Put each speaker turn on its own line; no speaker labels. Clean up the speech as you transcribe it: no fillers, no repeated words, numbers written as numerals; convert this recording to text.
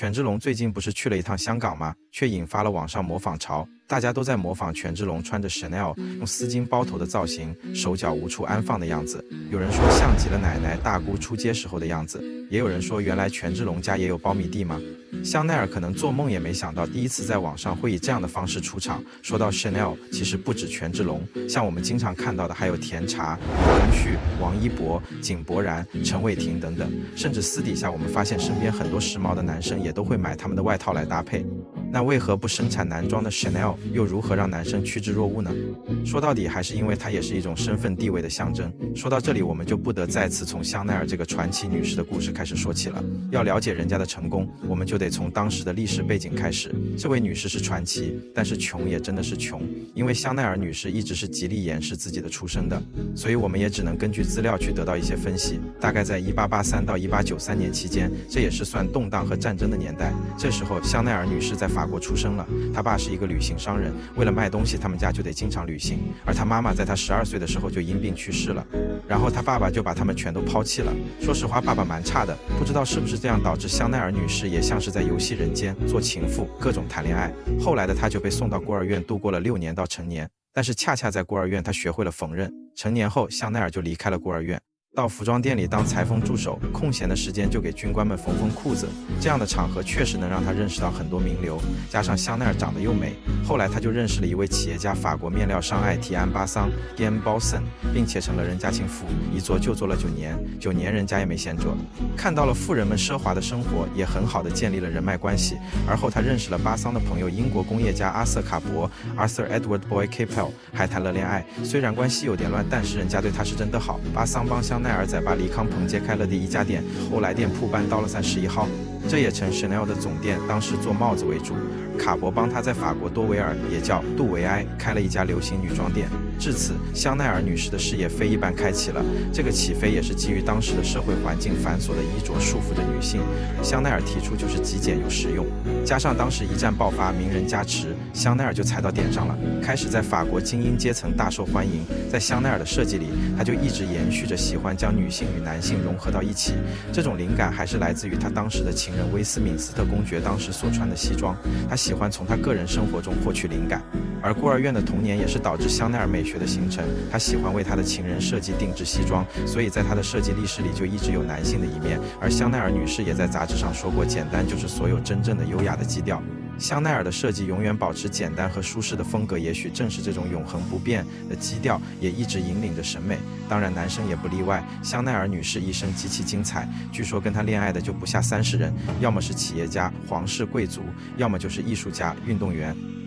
权志龙最近不是去了一趟香港吗？却引发了网上模仿潮，大家都在模仿权志龙穿着 Chanel 用丝巾包头的造型，手脚无处安放的样子。有人说像极了奶奶大姑出街时候的样子，也有人说原来权志龙家也有苞米地吗？香奈儿可能做梦也没想到，第一次在网上会以这样的方式出场。说到 Chanel， 其实不止权志龙，像我们经常看到的还有甜茶、吴东旭、王一博、井柏然、陈伟霆等等，甚至私底下我们发现身边很多时髦的男生也都会买他们的外套来搭配。那为何不生产男装的 Chanel 又如何让男生趋之若鹜呢？说到底还是因为它也是一种身份地位的象征。说到这里，我们就不得再次从香奈儿这个传奇女士的故事开始说起了。要了解人家的成功，我们就得从当时的历史背景开始。这位女士是传奇，但是穷也真的是穷，因为香奈儿女士一直是极力掩饰自己的出身的，所以我们也只能根据资料去得到一些分析。大概在1883到1893年期间，这也是算动荡和战争的年代。这时候香奈儿女士在法国出生了，她爸是一个旅行商人，为了卖东西他们家就得经常旅行，而她妈妈在她12岁的时候就因病去世了，然后她爸爸就把他们全都抛弃了。说实话，爸爸蛮差的，不知道是不是这样导致香奈儿女士也像是在游戏人间做情妇，各种谈恋爱。后来的她就被送到孤儿院度过了6年到成年，但是恰恰在孤儿院她学会了缝纫。成年后香奈儿就离开了孤儿院，到服装店里当裁缝助手，空闲的时间就给军官们缝缝裤子。这样的场合确实能让他认识到很多名流，加上香奈儿长得又美，后来他就认识了一位企业家，法国面料商艾提安·巴桑 （Guillaume Bausson）， 并且成了人家情妇，一做就做了9年，9年人家也没闲着，看到了富人们奢华的生活，也很好的建立了人脉关系。而后他认识了巴桑的朋友英国工业家阿瑟·卡伯 （Arthur Edward Boyd Capel）， 还谈了恋爱。虽然关系有点乱，但是人家对他是真的好。巴桑帮香奈儿在巴黎康朋街开了第1家店，后来店铺搬到了31号，这也成 Chanel 的总店，当时做帽子为主。卡伯帮他在法国多维尔，也叫杜维埃，开了一家流行女装店。至此，香奈儿女士的事业非一般开启了。这个起飞也是基于当时的社会环境繁琐的衣着束缚着女性，香奈儿提出就是极简又实用，加上当时一战爆发，名人加持，香奈儿就踩到点上了，开始在法国精英阶层大受欢迎。在香奈儿的设计里，他就一直延续着喜欢将女性与男性融合到一起，这种灵感还是来自于他当时的情人威斯敏斯特公爵当时所穿的西装，他喜欢从他个人生活中获取灵感。而孤儿院的童年也是导致香奈儿美学的形成，他喜欢为他的情人设计定制西装，所以在他的设计历史里就一直有男性的一面。而香奈儿女士也在杂志上说过，简单就是所有真正的优雅的基调。香奈儿的设计永远保持简单和舒适的风格，也许正是这种永恒不变的基调也一直引领着审美，当然男生也不例外。香奈儿女士一生极其精彩，据说跟她恋爱的就不下30人，要么是企业家、皇室贵族，要么就是艺术家、运动员。